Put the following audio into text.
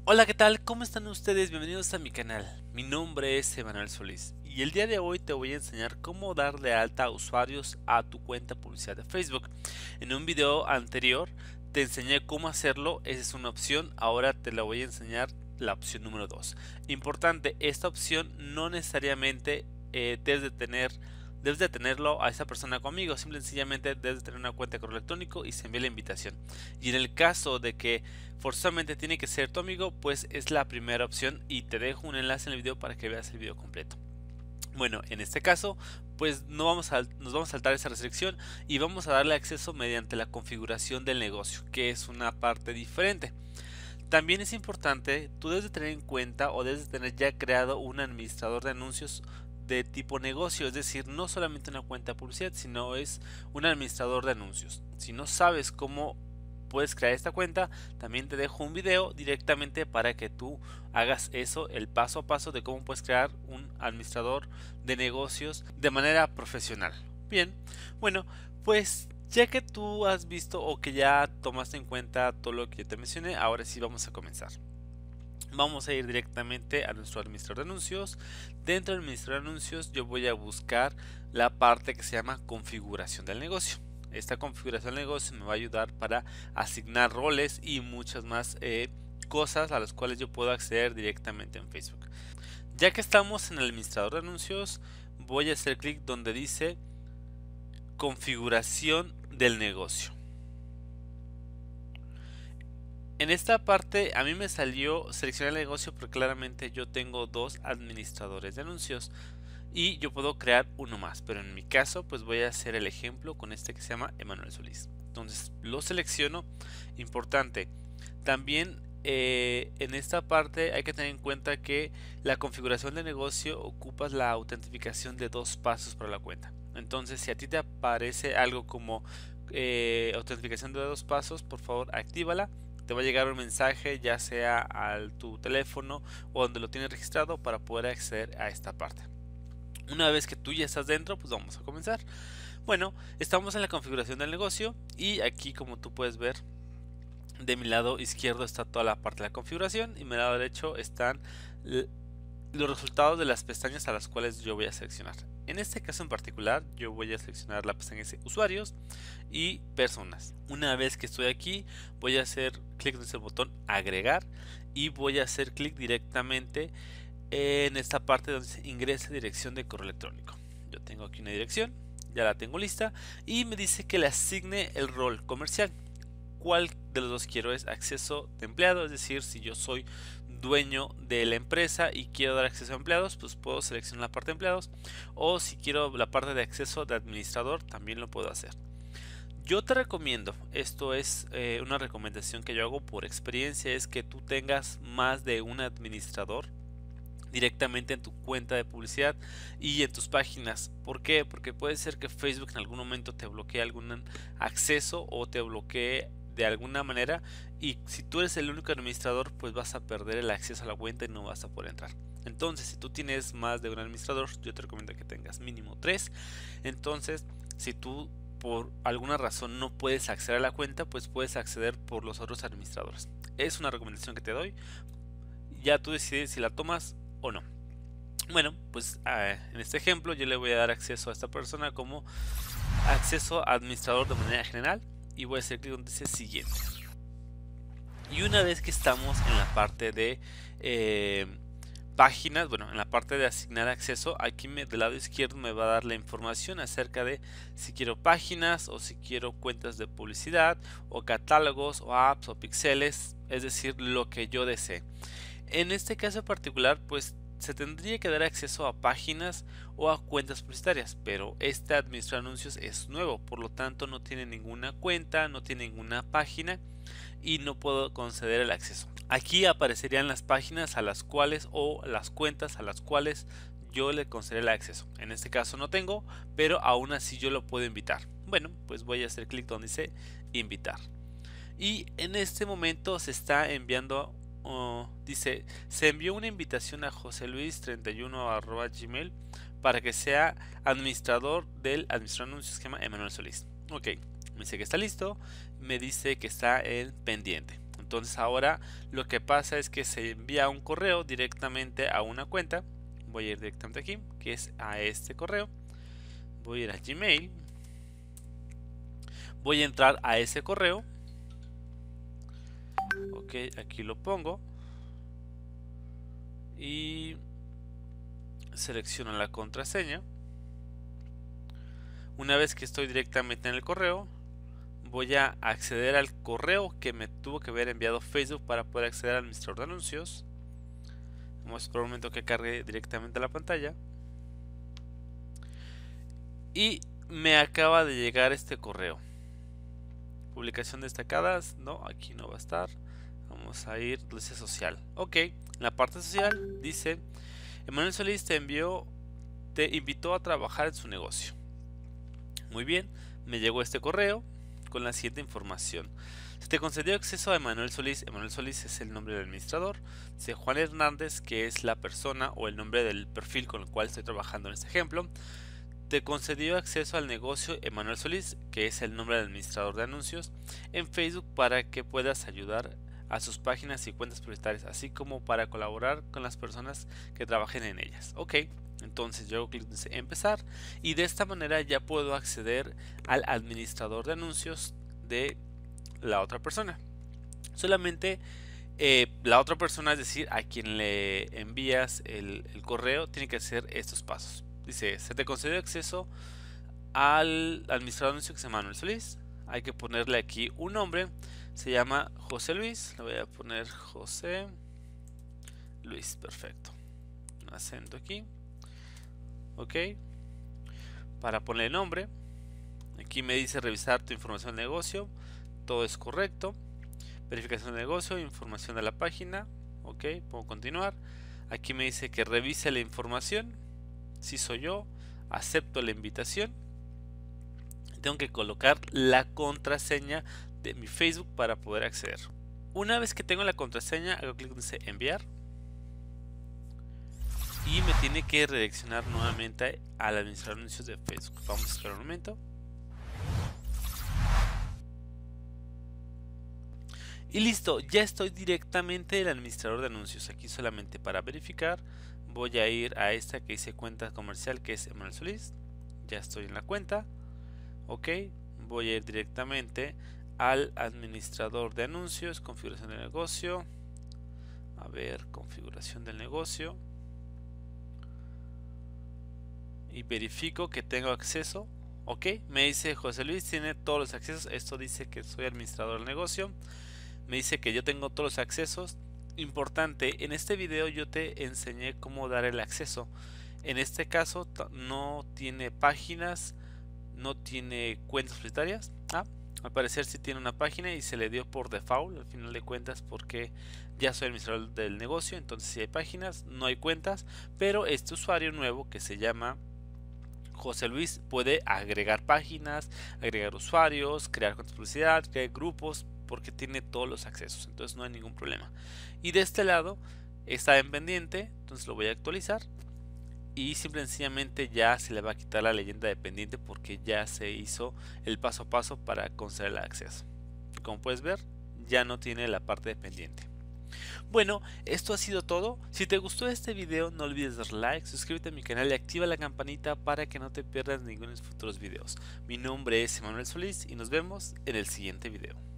Hola, ¿qué tal? ¿Cómo están ustedes? Bienvenidos a mi canal. Mi nombre es Emanuel Solís y el día de hoy te voy a enseñar cómo dar de alta a usuarios a tu cuenta publicidad de Facebook. En un video anterior te enseñé cómo hacerlo, esa es una opción, ahora te la voy a enseñar la opción número 2. Importante, esta opción no necesariamente debes de tenerlo a esa persona conmigo, simple y sencillamente debes de tener una cuenta de correo electrónico y se envía la invitación. Y en el caso de que forzosamente tiene que ser tu amigo, pues es la primera opción y te dejo un enlace en el video para que veas el video completo. Bueno, en este caso, pues nos vamos a saltar esa restricción y vamos a darle acceso mediante la configuración del negocio, que es una parte diferente. También es importante, tú debes de tener en cuenta o debes de tener ya creado un administrador de anuncios de tipo negocio, es decir, no solamente una cuenta de publicidad, sino es un administrador de anuncios. Si no sabes cómo puedes crear esta cuenta, también te dejo un video directamente para que tú hagas eso, el paso a paso de cómo puedes crear un administrador de negocios de manera profesional. Bien, bueno, pues ya que tú has visto o que ya tomaste en cuenta todo lo que yo te mencioné, ahora sí vamos a comenzar. Vamos a ir directamente a nuestro administrador de anuncios. Dentro del administrador de anuncios yo voy a buscar la parte que se llama configuración del negocio. Esta configuración del negocio me va a ayudar para asignar roles y muchas más cosas a las cuales yo puedo acceder directamente en Facebook. Ya que estamos en el administrador de anuncios, voy a hacer clic donde dice configuración del negocio. En esta parte a mí me salió seleccionar el negocio porque claramente yo tengo dos administradores de anuncios y yo puedo crear uno más, pero en mi caso pues voy a hacer el ejemplo con este que se llama Emanuel Solís. Entonces lo selecciono. Importante, también en esta parte hay que tener en cuenta que la configuración de negocio ocupas la autentificación de 2 pasos para la cuenta. Entonces si a ti te aparece algo como autentificación de 2 pasos, por favor actívala. Te va a llegar un mensaje ya sea a tu teléfono o donde lo tienes registrado para poder acceder a esta parte. Una vez que tú ya estás dentro, pues vamos a comenzar. Bueno, estamos en la configuración del negocio y aquí, como tú puedes ver, de mi lado izquierdo está toda la parte de la configuración y mi lado derecho están los resultados de las pestañas a las cuales yo voy a seleccionar. En este caso en particular yo voy a seleccionar la pestaña de usuarios y personas. Una vez que estoy aquí voy a hacer clic en ese botón agregar y voy a hacer clic directamente en esta parte donde se ingresa dirección de correo electrónico. Yo tengo aquí una dirección, ya la tengo lista y me dice que le asigne el rol comercial. ¿Cuál de los dos quiero? Es acceso de empleado, es decir, si yo soy dueño de la empresa y quiero dar acceso a empleados, pues puedo seleccionar la parte de empleados, o si quiero la parte de acceso de administrador, también lo puedo hacer. Yo te recomiendo, esto es una recomendación que yo hago por experiencia, es que tú tengas más de un administrador directamente en tu cuenta de publicidad y en tus páginas. ¿Por qué? Porque puede ser que Facebook en algún momento te bloquee algún acceso o te bloquee de alguna manera, y si tú eres el único administrador pues vas a perder el acceso a la cuenta y no vas a poder entrar. Entonces si tú tienes más de un administrador, yo te recomiendo que tengas mínimo 3. Entonces si tú por alguna razón no puedes acceder a la cuenta, pues puedes acceder por los otros administradores. Es una recomendación que te doy, ya tú decides si la tomas o no. Bueno, pues en este ejemplo yo le voy a dar acceso a esta persona como acceso a administrador de manera general y voy a hacer clic donde dice siguiente. Y una vez que estamos en la parte de páginas, bueno, en la parte de asignar acceso, aquí del lado izquierdo me va a dar la información acerca de si quiero páginas o si quiero cuentas de publicidad o catálogos o apps o píxeles, es decir, lo que yo desee. En este caso particular, pues se tendría que dar acceso a páginas o a cuentas publicitarias, pero este administrador de anuncios es nuevo, por lo tanto no tiene ninguna cuenta, no tiene ninguna página y no puedo conceder el acceso. Aquí aparecerían las páginas a las cuales o las cuentas a las cuales yo le concederé el acceso. En este caso no tengo, pero aún así yo lo puedo invitar. Bueno, pues voy a hacer clic donde dice invitar. Y en este momento se está enviando, dice, se envió una invitación a joseluis31@gmail para que sea administrador del administrador de anuncios que se llama Emanuel Solís. Ok, me dice que está listo, me dice que está en pendiente. Entonces ahora lo que pasa es que se envía un correo directamente a una cuenta. Voy a ir directamente aquí, que es a este correo. Voy a ir a Gmail. Voy a entrar a ese correo. Ok, aquí lo pongo. Y selecciono la contraseña. Una vez que estoy directamente en el correo, voy a acceder al correo que me tuvo que haber enviado Facebook para poder acceder al administrador de anuncios. Vamos a esperar un momento que cargue directamente a la pantalla. Y me acaba de llegar este correo. Publicación destacadas. No, aquí no va a estar. Vamos a ir a social. Ok, en la parte social dice: Emanuel Solís te invitó a trabajar en su negocio. Muy bien, me llegó este correo con la siguiente información. Se te concedió acceso a Emanuel Solís. Emanuel Solís es el nombre del administrador. Dice Juan Hernández, que es la persona o el nombre del perfil con el cual estoy trabajando en este ejemplo. Te concedió acceso al negocio Emanuel Solís, que es el nombre del administrador de anuncios, en Facebook para que puedas ayudar a sus páginas y cuentas prioritarias, así como para colaborar con las personas que trabajen en ellas. Ok, entonces yo hago clic en empezar y de esta manera ya puedo acceder al administrador de anuncios de la otra persona. Solamente la otra persona, es decir, a quien le envías el correo, tiene que hacer estos pasos. Dice: se te concedió acceso al administrador de anuncios que se llama Manuel Solís. Hay que ponerle aquí un nombre. Se llama José Luis. Le voy a poner José Luis. Perfecto. Un acento aquí. Ok. Para ponerle nombre. Aquí me dice revisar tu información de negocio. Todo es correcto. Verificación de negocio. Información de la página. Ok. Puedo continuar. Aquí me dice que revise la información. Si soy yo, acepto la invitación. Tengo que colocar la contraseña de mi Facebook para poder acceder. Una vez que tengo la contraseña, hago clic en enviar y me tiene que redireccionar nuevamente al administrador de anuncios de Facebook. Vamos a esperar un momento. Y listo, ya estoy directamente en el administrador de anuncios. Aquí solamente para verificar voy a ir a esta que dice cuenta comercial, que es Emanuel Solís. Ya estoy en la cuenta. Ok, voy a ir directamente al administrador de anuncios, configuración del negocio. A ver, configuración del negocio. Y verifico que tengo acceso. Ok, me dice José Luis tiene todos los accesos. Esto dice que soy administrador del negocio. Me dice que yo tengo todos los accesos. Importante, en este video yo te enseñé cómo dar el acceso. En este caso no tiene páginas, no tiene cuentas prioritarias. Al parecer sí tiene una página y se le dio por default al final de cuentas, porque ya soy administrador del negocio. Entonces sí hay páginas, no hay cuentas, pero este usuario nuevo que se llama José Luis puede agregar páginas, agregar usuarios, crear cuentas de publicidad, crear grupos, porque tiene todos los accesos. Entonces no hay ningún problema. Y de este lado está en pendiente, entonces lo voy a actualizar. Y simple y sencillamente ya se le va a quitar la leyenda de pendiente, porque ya se hizo el paso a paso para conceder el acceso. Como puedes ver, ya no tiene la parte de pendiente. Bueno, esto ha sido todo. Si te gustó este video, no olvides dar like, suscríbete a mi canal y activa la campanita para que no te pierdas ninguno de mis futuros videos. Mi nombre es Emanuel Solís y nos vemos en el siguiente video.